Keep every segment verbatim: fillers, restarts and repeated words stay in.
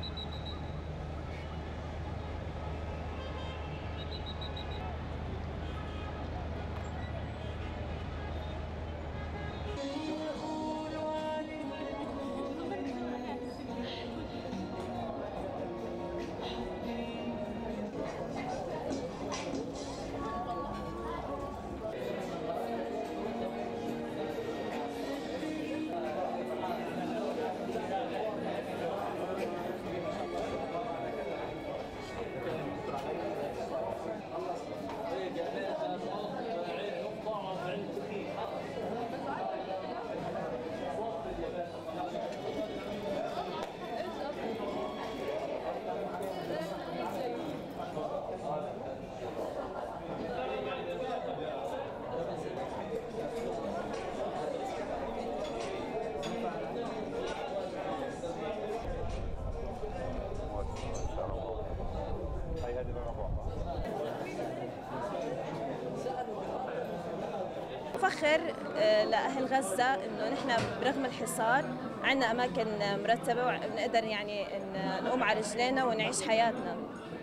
فخر لأهل غزة إنه نحن برغم الحصار عندنا أماكن مرتبة ونقدر يعني نقوم على رجلينا ونعيش حياتنا.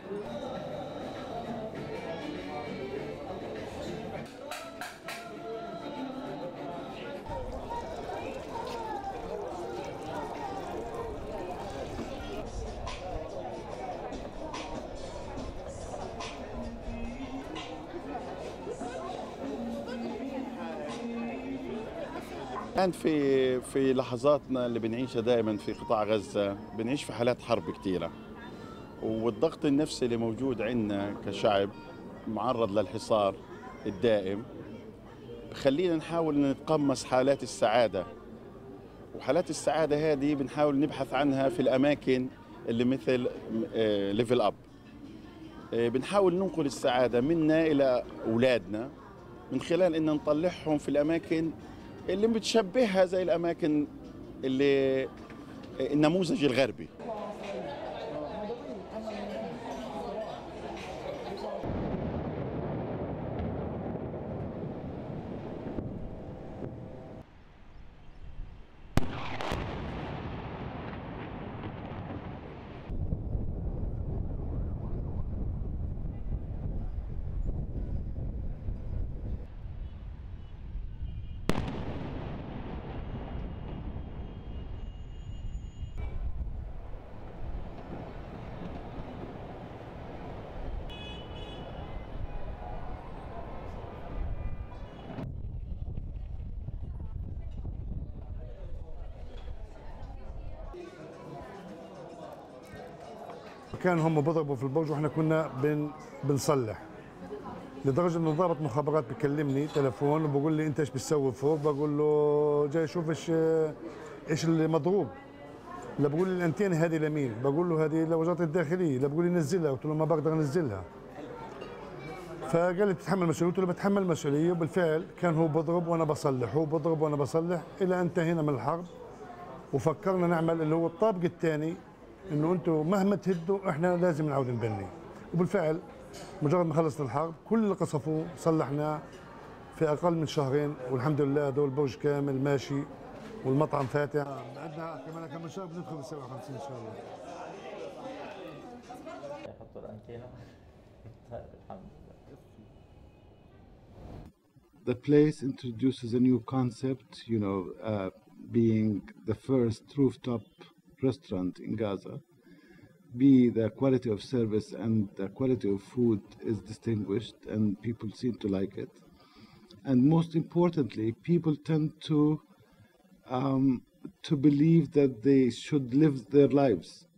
الآن في في لحظاتنا اللي بنعيشها دائما في قطاع غزة بنعيش في حالات حرب كثيرة، والضغط النفسي اللي موجود عندنا كشعب معرض للحصار الدائم بخلينا نحاول نتقمص حالات السعادة، وحالات السعادة هذه بنحاول نبحث عنها في الأماكن اللي مثل ليفل أب. بنحاول ننقل السعادة منا إلى أولادنا من خلال إن نطلعهم في الأماكن اللي بتشبهها زي الأماكن اللي النموذج الغربي. كانوا هم بضربوا في البرج واحنا كنا بن بنصلح، لدرجه انه ضابط مخابرات بكلمني تليفون وبقول لي انت ايش بتسوي فوق؟ بقول له جاي اشوف ايش ايش اللي مضروب. لا بقول لي الانتين هذه لمين؟ بقول له هذه لوزاره الداخليه. لا بقول لي نزلها، قلت له ما بقدر انزلها. فقال لي بتتحمل مسؤوليه؟ قلت له بتحمل مسؤوليه، وبالفعل كان هو بضرب وانا بصلح، هو بضرب وانا بصلح الى انتهينا من الحرب. وفكرنا نعمل اللي هو الطابق الثاني، انه انتم مهما تهدوا احنا لازم نعود نبني. وبالفعل مجرد ما خلصنا الحرب كل اللي قصفوه صلحناه في اقل من شهرين، والحمد لله هذول البرج كامل ماشي والمطعم فاتح. عندنا كمان كم شهر بندخل ب سبعة وخمسين ان شاء الله. يحطوا الانتينا. الحمد لله. The place introduces a new concept, you know, uh, being the first rooftop restaurant in Gaza. B, the quality of service and the quality of food is distinguished and people seem to like it. And most importantly, people tend to um, to believe that they should live their lives